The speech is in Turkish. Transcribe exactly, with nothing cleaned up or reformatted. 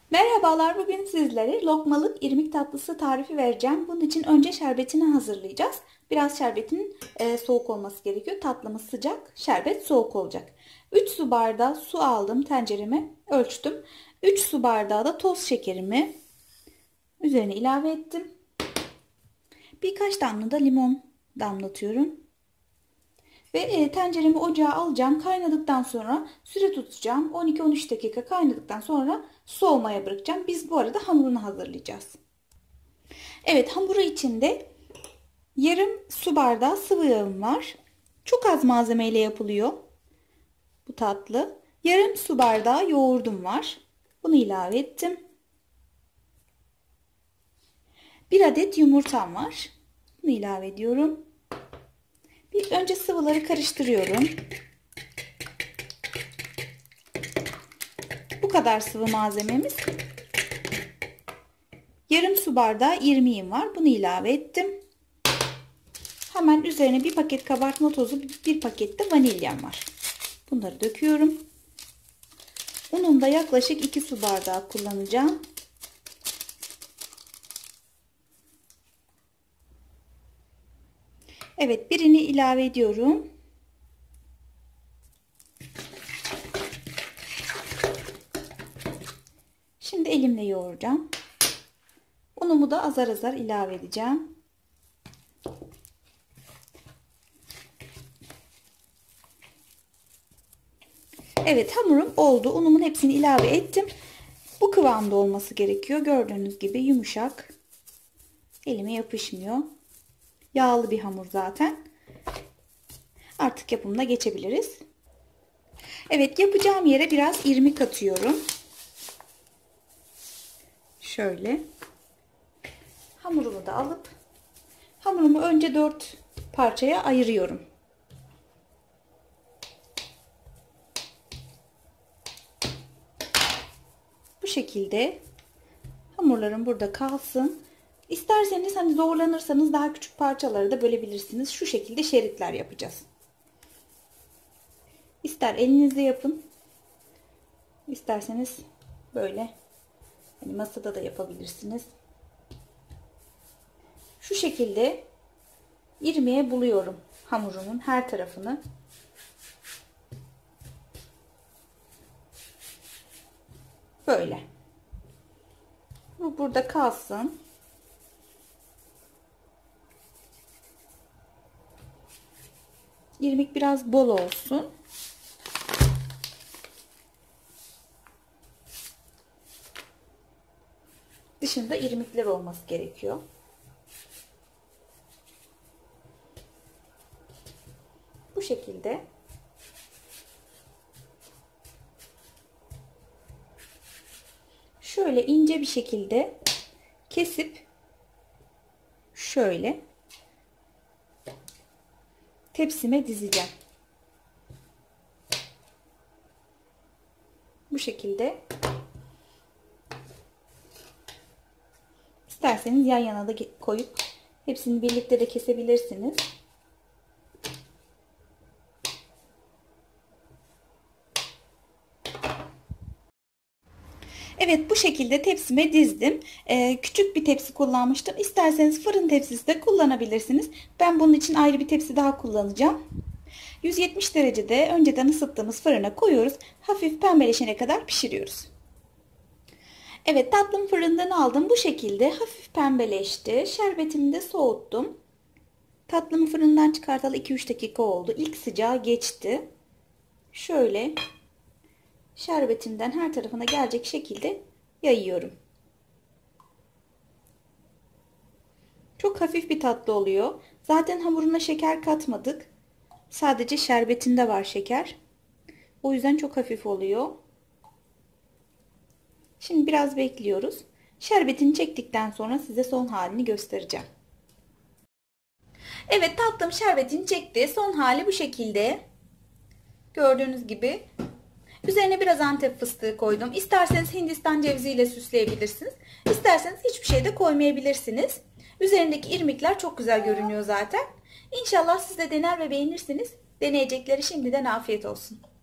Merhabalar, bugün sizlere lokmalık irmik tatlısı tarifi vereceğim. Bunun için önce şerbetini hazırlayacağız. Biraz şerbetin e, soğuk olması gerekiyor. Tatlımız sıcak, şerbet soğuk olacak. üç su bardağı su aldım, tencereme ölçtüm. üç su bardağı da toz şekerimi üzerine ilave ettim. Birkaç damla da limon damlatıyorum. Ve e, tenceremi ocağa alacağım. Kaynadıktan sonra süre tutacağım. on iki on üç dakika kaynadıktan sonra soğumaya bırakacağım. Biz bu arada hamurunu hazırlayacağız. Evet, hamuru içinde yarım su bardağı sıvı yağım var. Çok az malzemeyle yapılıyor bu tatlı. Yarım su bardağı yoğurdum var. Bunu ilave ettim. Bir adet yumurtam var. Bunu ilave ediyorum. Bir önce sıvıları karıştırıyorum. Bu kadar sıvı malzememiz. Yarım su bardağı irmiğim var. Bunu ilave ettim. Hemen üzerine bir paket kabartma tozu, bir paket de vanilyam var. Bunları döküyorum. Unum da yaklaşık iki su bardağı kullanacağım. Evet, birini ilave ediyorum. Şimdi elimle yoğuracağım. Unumu da azar azar ilave edeceğim. Evet, hamurum oldu. Unumun hepsini ilave ettim. Bu kıvamda olması gerekiyor. Gördüğünüz gibi yumuşak. Elime yapışmıyor. Yağlı bir hamur zaten. Artık yapımına geçebiliriz. Evet, yapacağım yere biraz irmik atıyorum. Şöyle. Hamurumu da alıp hamurumu önce dört parçaya ayırıyorum. Bu şekilde hamurlarım burada kalsın. İsterseniz hani zorlanırsanız daha küçük parçaları da bölebilirsiniz. Şu şekilde şeritler yapacağız. İster elinizle yapın. İsterseniz böyle hani masada da yapabilirsiniz. Şu şekilde irmiğe buluyorum hamurumun her tarafını. Böyle. Bu burada kalsın. İrmik biraz bol olsun. Dışında irmikler olması gerekiyor. Bu şekilde. Şöyle ince bir şekilde kesip şöyle tepsime dizeceğim. Bu şekilde. İsterseniz yan yana da koyup hepsini birlikte de kesebilirsiniz. Evet, bu şekilde tepsime dizdim. Ee, küçük bir tepsi kullanmıştım. İsterseniz fırın tepsisi de kullanabilirsiniz. Ben bunun için ayrı bir tepsi daha kullanacağım. yüz yetmiş derecede önceden ısıttığımız fırına koyuyoruz. Hafif pembeleşene kadar pişiriyoruz. Evet, tatlım fırından aldım. Bu şekilde hafif pembeleşti. Şerbetimi de soğuttum. Tatlımı fırından çıkartalı iki üç dakika oldu. İlk sıcağı geçti. Şöyle şerbetinden her tarafına gelecek şekilde yayıyorum. Çok hafif bir tatlı oluyor. Zaten hamuruna şeker katmadık. Sadece şerbetinde var şeker. O yüzden çok hafif oluyor. Şimdi biraz bekliyoruz. Şerbetini çektikten sonra size son halini göstereceğim. Evet, tatlım şerbetini çekti. Son hali bu şekilde. Gördüğünüz gibi. Üzerine biraz Antep fıstığı koydum. İsterseniz Hindistan ceviziyle süsleyebilirsiniz. İsterseniz hiçbir şey de koymayabilirsiniz. Üzerindeki irmikler çok güzel görünüyor zaten. İnşallah siz de dener ve beğenirsiniz. Deneyecekleri şimdiden afiyet olsun.